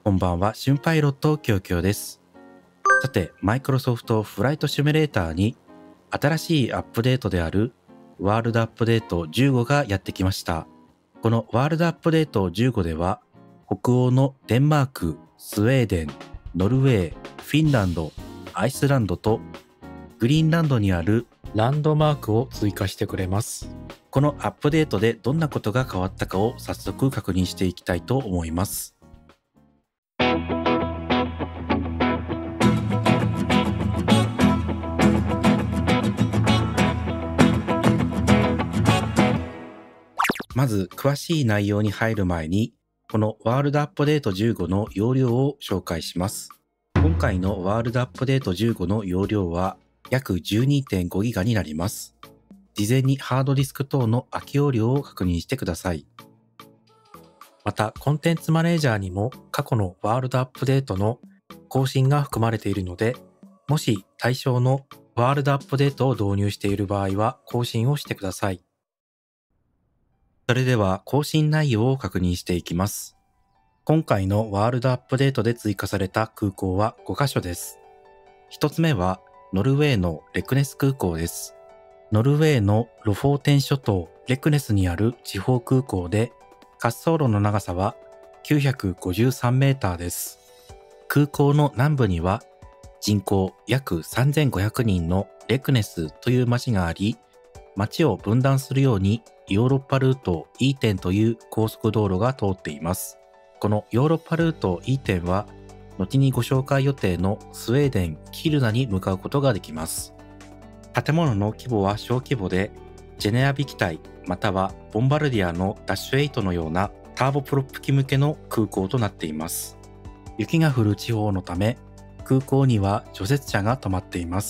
こんばんは、シュンパイロットきょうきょうです。さて、マイクロソフトフライトシミュレーターに新しいアップデートであるワールドアップデート15がやってきました。このワールドアップデート15では、北欧のデンマーク、スウェーデン、ノルウェー、フィンランド、アイスランドとグリーンランドにあるランドマークを追加してくれます。 このアップデートでどんなことが変わったかを早速確認していきたいと思います。まず詳しい内容に入る前に、このワールドアップデート15の容量を紹介します。今回のワールドアップデート15の容量は約 12.5GB になります。事前にハードディスク等の空き容量を確認してください。 また、コンテンツマネージャーにも過去のワールドアップデートの更新が含まれているので、もし対象のワールドアップデートを導入している場合は更新をしてください。 それでは更新内容を確認していきます。今回のワールドアップデートで追加された空港は5カ所です。1つ目はノルウェーのレクネス空港です。ノルウェーのロフォーテン諸島レクネスにある地方空港で、滑走路の長さは953メーターです。空港の南部には人口約3500人のレクネスという町があり、町を分断するようにヨーロッパルート E10 という高速道路が通っています。このヨーロッパルート E10 は後にご紹介予定のスウェーデン・キルナに向かうことができます。建物の規模は小規模で、ジェネアビ機体またはボンバルディアのダッシュ8のようなターボプロップ機向けの空港となっています。雪が降る地方のため、空港には除雪車が止まっています。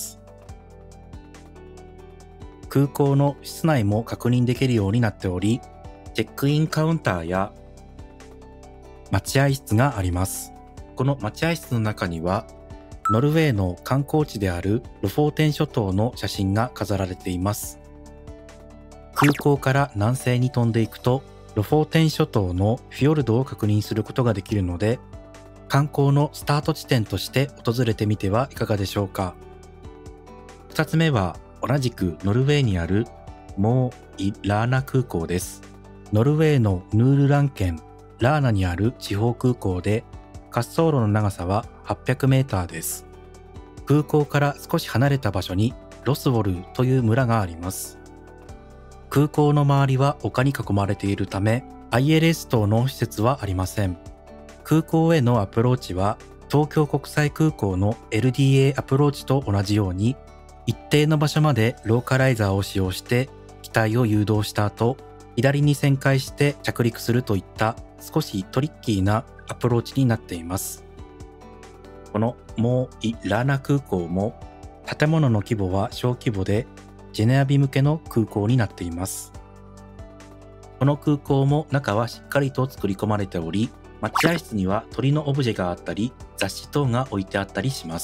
空港の室内も確認できるようになっており、チェックインカウンターや待合室があります。この待合室の中には、ノルウェーの観光地であるロフォーテン諸島の写真が飾られています。空港から南西に飛んでいくと、ロフォーテン諸島のフィヨルドを確認することができるので、観光のスタート地点として訪れてみてはいかがでしょうか。2つ目は、同じくノルウェーにあるモー・イ・ラーナ空港です。ノルウェーのヌールラン県ラーナにある地方空港で、滑走路の長さは800メーターです。空港から少し離れた場所にロスウォルという村があります。空港の周りは丘に囲まれているため、ILS 等の施設はありません。空港へのアプローチは東京国際空港の LDA アプローチと同じように、一定の場所までローカライザーを使用して機体を誘導した後、左に旋回して着陸するといった少しトリッキーなアプローチになっています。このモー・イ・ラーナ空港も建物の規模は小規模でジェネアビ向けの空港になっています。この空港も中はしっかりと作り込まれており、待合室には鳥のオブジェがあったり雑誌等が置いてあったりします。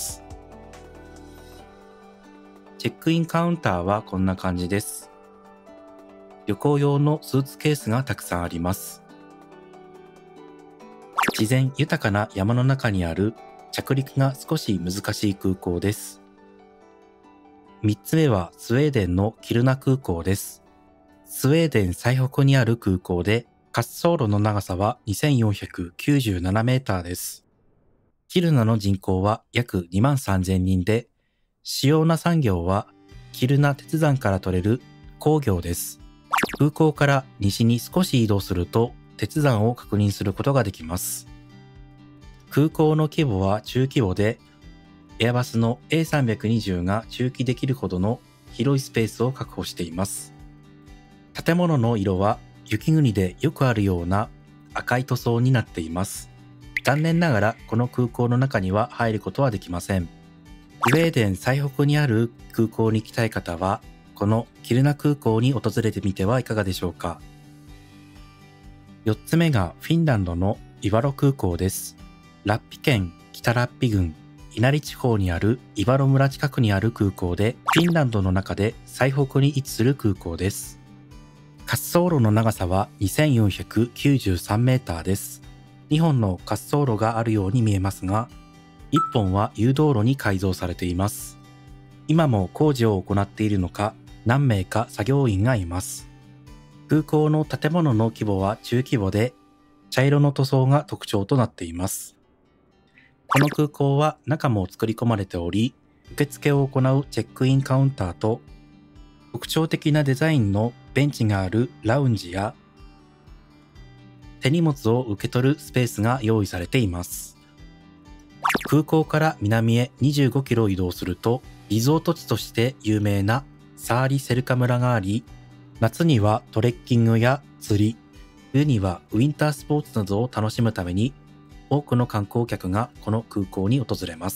チェックインカウンターはこんな感じです。旅行用のスーツケースがたくさんあります。自然豊かな山の中にある着陸が少し難しい空港です。3つ目はスウェーデンのキルナ空港です。スウェーデン最北にある空港で、滑走路の長さは2497メーターです。キルナの人口は約2万3000人で、主要な産業はキルナ鉄山から取れる鉱業です。空港から西に少し移動すると鉄山を確認することができます。空港の規模は中規模で、エアバスの A320 が駐機できるほどの広いスペースを確保しています。建物の色は雪国でよくあるような赤い塗装になっています。残念ながらこの空港の中には入ることはできません。スウェーデン最北にある空港に行きたい方は、このキルナ空港に訪れてみてはいかがでしょうか。4つ目がフィンランドのイバロ空港です。ラッピ県北ラッピ郡稲荷地方にあるイバロ村近くにある空港で、フィンランドの中で最北に位置する空港です。滑走路の長さは2493メーターです。 2本の滑走路があるように見えますが、1本は誘導路に改造されています。今も工事を行っているのか、何名か作業員がいます。空港の建物の規模は中規模で、茶色の塗装が特徴となっています。この空港は中も作り込まれており、受付を行うチェックインカウンターと、特徴的なデザインのベンチがあるラウンジや、手荷物を受け取るスペースが用意されています。空港から南へ25キロ移動すると、リゾート地として有名なサーリセルカ村があり、夏にはトレッキングや釣り、冬にはウィンタースポーツなどを楽しむために、多くの観光客がこの空港に訪れます。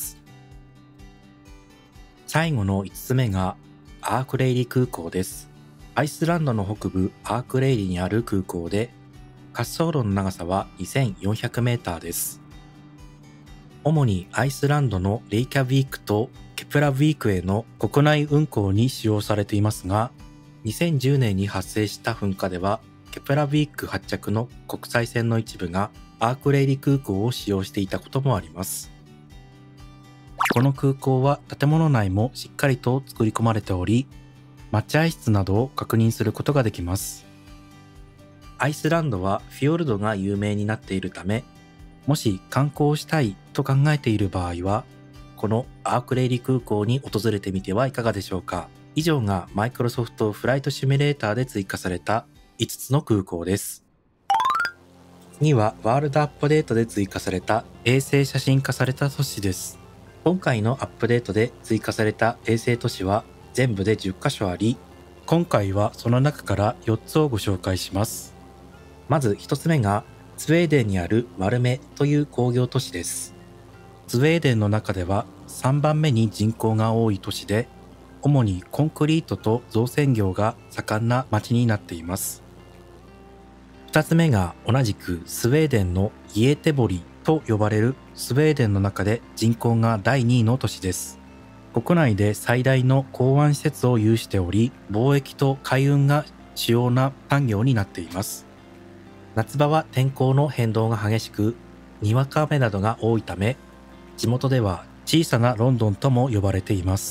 最後の5つ目がアークレイリ空港です。アイスランドの北部アークレイリにある空港で、滑走路の長さは2400メーターです。主にアイスランドのレイキャビークとケプラビークへの国内運航に使用されていますが、2010年に発生した噴火では、ケプラビーク発着の国際線の一部がアークレイリ空港を使用していたこともあります。この空港は建物内もしっかりと作り込まれており、待合室などを確認することができます。アイスランドはフィヨルドが有名になっているため、もし観光したいと考えている場合は、このアークレイリ空港に訪れてみてはいかがでしょうか。以上がマイクロソフトフライトシミュレーターで追加された5つの空港です。次はワールドアップデートで追加された衛星写真化された都市です。今回のアップデートで追加された衛星都市は全部で10カ所あり、今回はその中から4つをご紹介します。まず1つ目がスウェーデンにあるマルメという工業都市です。スウェーデンの中では3番目に人口が多い都市で、主にコンクリートと造船業が盛んな町になっています。2つ目が同じくスウェーデンのイエテボリと呼ばれるスウェーデンの中で人口が第2位の都市です。国内で最大の港湾施設を有しており、貿易と海運が主要な産業になっています。夏場は天候の変動が激しく、にわか雨などが多いため、地元では小さなロンドンとも呼ばれています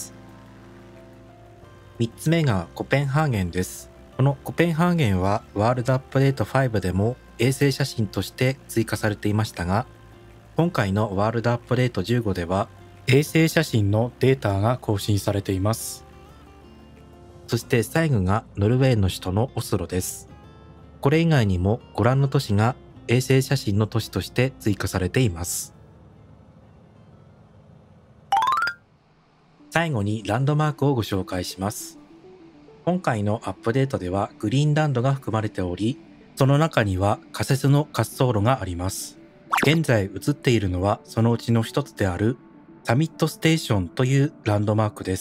。3つ目がコペンハーゲンです。このコペンハーゲンはワールドアップデート5でも衛星写真として追加されていましたが、今回のワールドアップデート15では衛星写真のデータが更新されています。そして最後がノルウェーの首都のオスロです。これ以外にもご覧の都市が衛星写真の都市として追加されています。最後にランドマークをご紹介します。今回のアップデートではグリーンランドが含まれており、その中には仮設の滑走路があります。現在映っているのはそのうちの一つであるサミットステーションというランドマークです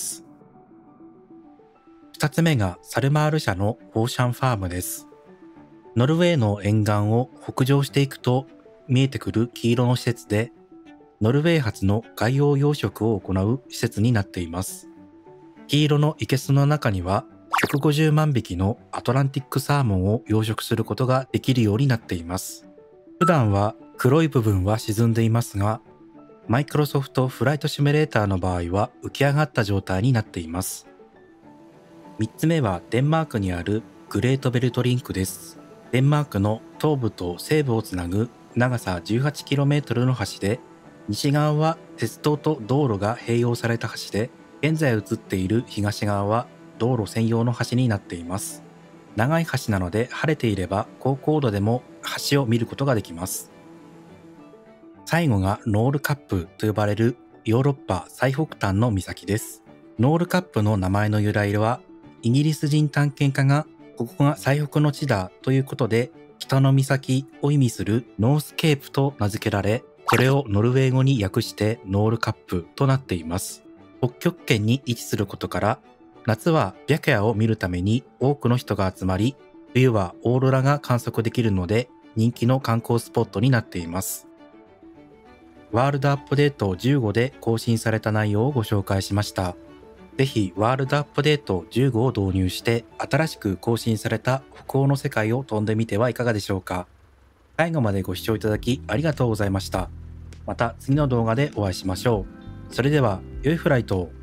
。2つ目がサルマール社のオーシャンファームです。ノルウェーの沿岸を北上していくと見えてくる黄色の施設で、ノルウェー初の外洋養殖を行う施設になっています。黄色の生けすの中には150万匹のアトランティックサーモンを養殖することができるようになっています。普段は黒い部分は沈んでいますが、マイクロソフトフライトシミュレーターの場合は浮き上がった状態になっています。3つ目はデンマークにあるグレートベルトリンクです。デンマークの東部と西部をつなぐ長さ 18km の橋で、西側は鉄道と道路が併用された橋で、現在映っている東側は道路専用の橋になっています。長い橋なので晴れていれば高高度でも橋を見ることができます。最後がノールカップと呼ばれるヨーロッパ最北端の岬です。ノールカップの名前の由来は、イギリス人探検家がここが最北の地だということで、北の岬を意味するノースケープと名付けられ、それをノルウェー語に訳してノールカップとなっています。北極圏に位置することから、夏は白夜を見るために多くの人が集まり、冬はオーロラが観測できるので人気の観光スポットになっています。ワールドアップデート15で更新された内容をご紹介しました。ぜひワールドアップデート15を導入して新しく更新された北欧の世界を飛んでみてはいかがでしょうか。 最後までご視聴いただきありがとうございました。また次の動画でお会いしましょう。それでは良いフライトを。